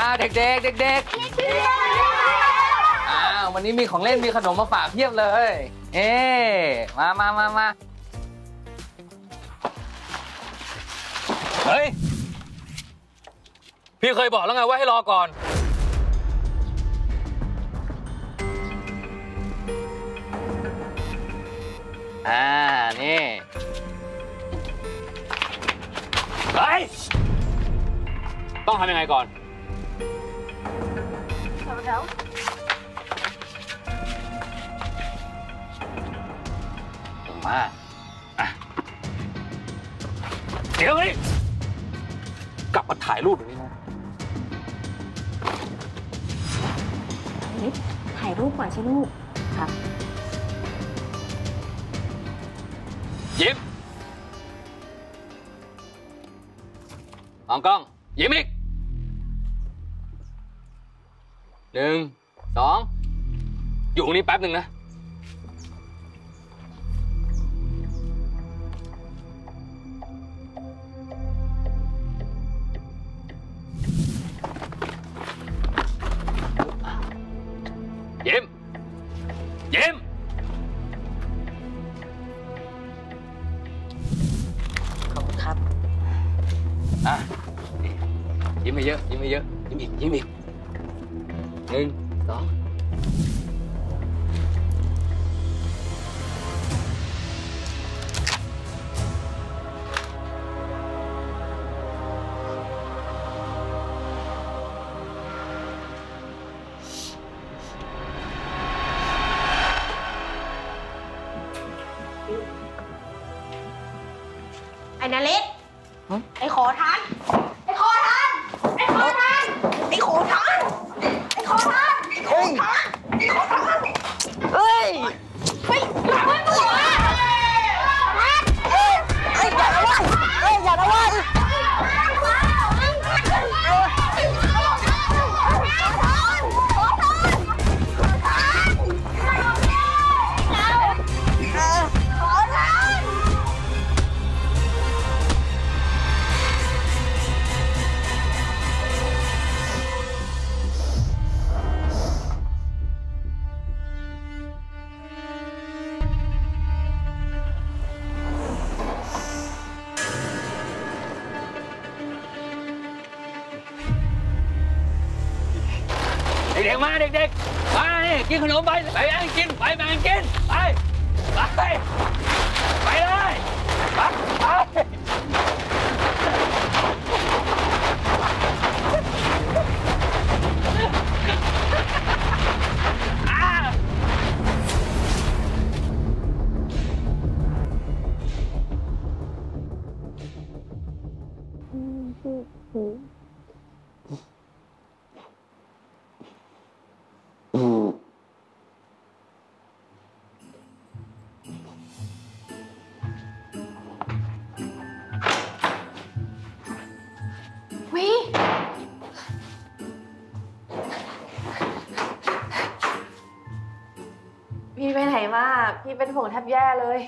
เด็กๆเด็กๆวันนี้มีของเล่นมีขนมมาฝากเพียบเลยมาเฮ้ยพี่เคยบอกแล้วไงว่าให้รอก่อนนี่เฮ้ยต้องทำยังไงก่อนเดี๋ยวมาเดี๋ยวนี้กลับมาถ่ายรูปตรงนี้นะถ่ายรูปก่อนใช่ลูกครับยิ้มมองกล้องยิ้มอีก1 2อยู่ตรงนี้แป๊บหนึ่งนะยิ้มขอบคุณครับยิ้มไปเยอะยิ้มอีก1 2 ไอ้นาเล็กไอ้ขอทานไอ้ขอทานไอ้ขอทานไอ้ขอทานไอ้ขอทานไอ้ขอทานไอ้ขอทานเฮ้ยอย่าละวันอย่าละวันเด็กๆมาเด็กๆมานี่กินขนมไปแบ่งกินไปเลยพี่ไปไหนมาพี่เป็นห่วงแทบแย่เลย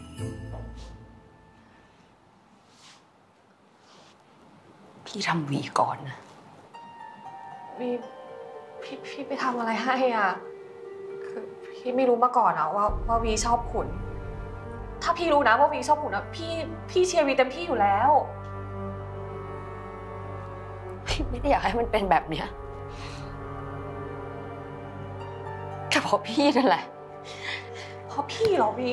พี่ทำวีก่อนนะวีพี่ไปทำอะไรให้อ่ะคือพี่ไม่รู้มาก่อนอ่ะว่าวีชอบขุนถ้าพี่รู้นะว่าวีชอบขุนอ่ะพี่เชียร์วีเต็มที่อยู่แล้วพี่ไม่ได้อยากให้มันเป็นแบบเนี้ยแต่เพราะพี่นั่นแหละเพราะพี่เหรอวี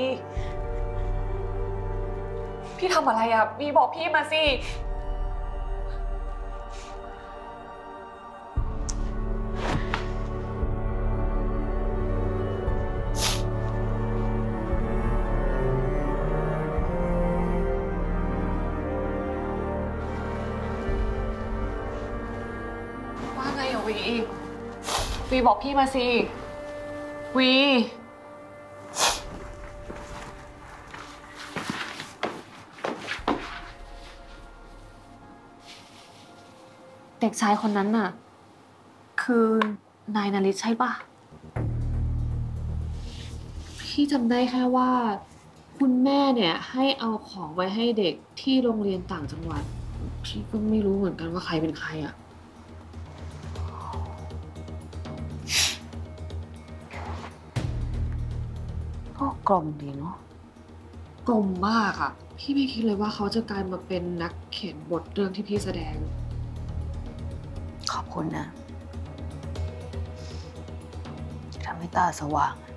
พี่ทำอะไรอ่ะวีบอกพี่มาสิว่าไงอ่ะวีบอกพี่มาสิวีเด็กชายคนนั้นน่ะคือนายนฤทธิ์ใช่ปะพี่จำได้แค่ว่าคุณแม่เนี่ยให้เอาของไว้ให้เด็กที่โรงเรียนต่างจังหวัดพี่ก็ไม่รู้เหมือนกันว่าใครเป็นใครอ่ะลมดีเนาะกลมมากอะพี่ไม่คิดเลยว่าเขาจะกลายมาเป็นนักเขียนบทเรื่องที่พี่แสดงขอบคุณนะที่ทำให้ตาสว่าง